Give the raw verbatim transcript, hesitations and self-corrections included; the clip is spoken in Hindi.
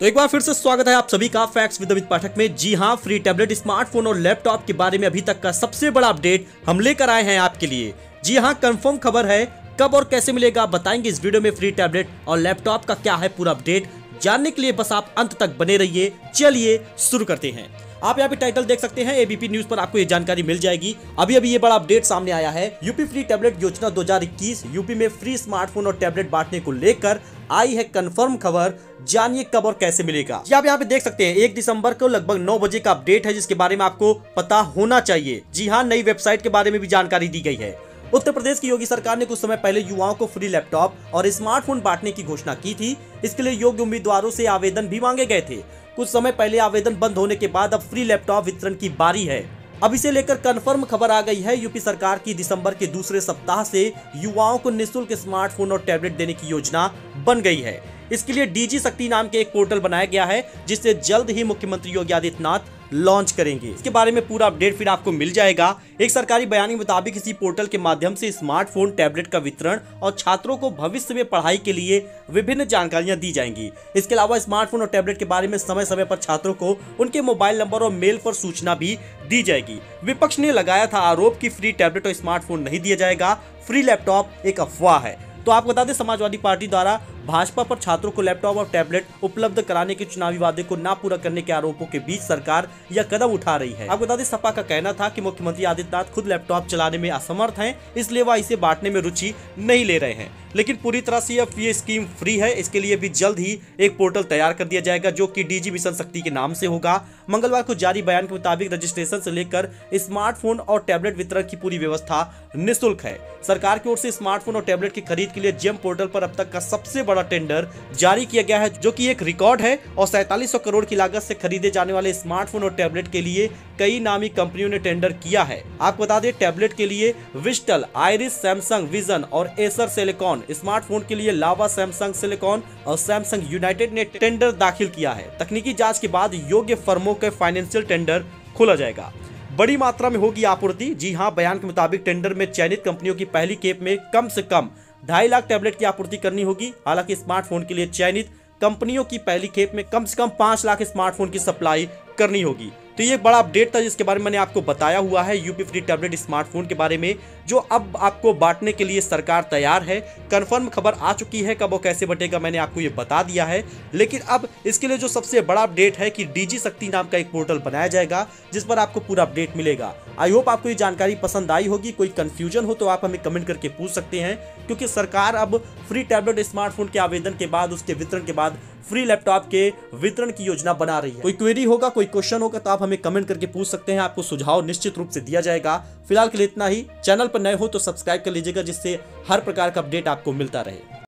तो एक बार फिर से स्वागत है आप सभी का फैक्ट्स विद अमित पाठक में। जी हां, फ्री टैबलेट, स्मार्टफोन और लैपटॉप के बारे में अभी तक का सबसे बड़ा अपडेट हम लेकर आए हैं आपके लिए। जी हां, कंफर्म खबर है, कब और कैसे मिलेगा बताएंगे इस वीडियो में। फ्री टैबलेट और लैपटॉप का क्या है पूरा अपडेट, जानने के लिए बस आप अंत तक बने रहिए। चलिए शुरू करते हैं। आप यहाँ पे टाइटल देख सकते हैं, एबीपी न्यूज पर आपको ये जानकारी मिल जाएगी। अभी अभी ये बड़ा अपडेट सामने आया है। यूपी फ्री टैबलेट योजना दो हज़ार इक्कीस, यूपी में फ्री स्मार्टफोन और टैबलेट बांटने को लेकर आई है कंफर्म खबर। जानिए कब और कैसे मिलेगा। आप यहाँ पे देख सकते हैं, एक दिसंबर को लगभग नौ बजे का अपडेट है, जिसके बारे में आपको पता होना चाहिए। जी हाँ, नई वेबसाइट के बारे में भी जानकारी दी गई है। उत्तर प्रदेश की योगी सरकार ने कुछ समय पहले युवाओं को फ्री लैपटॉप और स्मार्टफोन बांटने की घोषणा की थी। इसके लिए योग्य उम्मीदवारों से आवेदन भी मांगे गए थे। कुछ समय पहले आवेदन बंद होने के बाद अब फ्री लैपटॉप वितरण की बारी है। अब इसे लेकर कंफर्म खबर आ गई है। यूपी सरकार की दिसंबर के दूसरे सप्ताह से युवाओं को निःशुल्क स्मार्टफोन और टैबलेट देने की योजना बन गई है। इसके लिए डीजी शक्ति नाम के एक पोर्टल बनाया गया है, जिसे जल्द ही मुख्यमंत्री योगी आदित्यनाथ लॉन्च करेंगे। इसके बारे में पूरा अपडेट फिर आपको मिल जाएगा। एक सरकारी बयान के मुताबिक इसी पोर्टल के माध्यम से स्मार्टफोन, टैबलेट का वितरण और छात्रों को भविष्य में पढ़ाई के लिए विभिन्न जानकारियां दी जाएंगी। इसके अलावा स्मार्टफोन और टैबलेट के बारे में समय समय पर छात्रों को उनके मोबाइल नंबर और मेल पर सूचना भी दी जाएगी। विपक्ष ने लगाया था आरोप कि फ्री टैबलेट और स्मार्टफोन नहीं दिया जाएगा, फ्री लैपटॉप एक अफवाह है। तो आपको बता दें, समाजवादी पार्टी द्वारा भाजपा पर छात्रों को लैपटॉप और टैबलेट उपलब्ध कराने के चुनावी वादे को ना पूरा करने के आरोपों के बीच सरकार यह कदम उठा रही है। आपको बता दें, सपा का कहना था कि मुख्यमंत्री आदित्यनाथ खुद लैपटॉप चलाने में असमर्थ हैं, इसलिए वह इसे बांटने में रुचि नहीं ले रहे हैं। लेकिन पूरी तरह से अब ये स्कीम फ्री है। इसके लिए भी जल्द ही एक पोर्टल तैयार कर दिया जाएगा, जो कि डीजी मिशन शक्ति के नाम से होगा। मंगलवार को जारी बयान के मुताबिक रजिस्ट्रेशन से लेकर स्मार्टफोन और टैबलेट वितरण की पूरी व्यवस्था निःशुल्क है। सरकार की ओर से स्मार्टफोन और टैबलेट की खरीद के लिए जेम पोर्टल पर अब तक का सबसे बड़ा टेंडर जारी किया गया है, जो कि एक रिकॉर्ड है। और सैंतालीस सौ करोड़ की लागत से खरीदे जाने वाले स्मार्टफोन और टैबलेट के लिए कई नामी कंपनियों ने टेंडर किया है। आपको बता दें, टैबलेट के लिए विस्टल, आइरिस, सैमसंग विजन और एसर सिलिकॉन, स्मार्टफोन के लिए लावा, सैमसंग सिलिकॉन और सैमसंग यूनाइटेड ने टेंडर दाखिल किया है। तकनीकी जांच के बाद योग्य फर्मों के फाइनेंशियल टेंडर खोला जाएगा। बड़ी मात्रा में होगी आपूर्ति। जी हां, बयान के मुताबिक टेंडर में चयनित कंपनियों की पहली खेप में कम से कम ढाई लाख टैबलेट की आपूर्ति करनी होगी। हालांकि स्मार्टफोन के लिए चयनित कंपनियों की पहली खेप में कम से कम पांच लाख स्मार्टफोन की सप्लाई करनी होगी। तो ये बड़ा अपडेट था, जिसके बारे में मैंने आपको बताया हुआ है, यूपी फ्री टैबलेट स्मार्टफोन के बारे में, जो अब आपको बांटने के लिए सरकार तैयार है। कंफर्म खबर आ चुकी है, कब और कैसे बटेगा मैंने आपको ये बता दिया है। लेकिन अब इसके लिए जो सबसे बड़ा अपडेट है कि डीजी शक्ति नाम का एक पोर्टल बनाया जाएगा, जिस पर आपको पूरा अपडेट मिलेगा। आई होप आपको ये जानकारी पसंद आई होगी। कोई कंफ्यूजन हो तो आप हमें कमेंट करके पूछ सकते हैं, क्योंकि सरकार अब फ्री टैबलेट स्मार्टफोन के आवेदन के बाद, उसके वितरण के बाद फ्री लैपटॉप के वितरण की योजना बना रही है। कोई क्वेरी होगा, कोई क्वेश्चन होगा तो आप हमें कमेंट करके पूछ सकते हैं। आपको सुझाव निश्चित रूप से दिया जाएगा। फिलहाल के लिए इतना ही। चैनल पर नए हो तो सब्सक्राइब कर लीजिएगा, जिससे हर प्रकार का अपडेट आपको मिलता रहे।